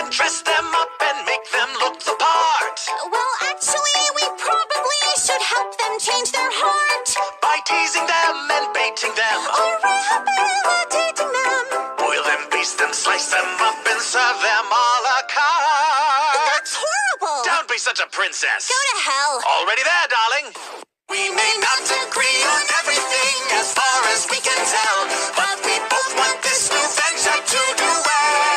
can dress them up and make them look the part. Well, actually, we probably should help them change their heart. By teasing them and baiting them. Or rehabilitating them. Boil them, baste them, slice them up, and serve them a la carte. That's horrible. Don't be such a princess. Go to hell. Already there, darling. We may not agree on everything as far as we can tell, but we both want this new venture to do well.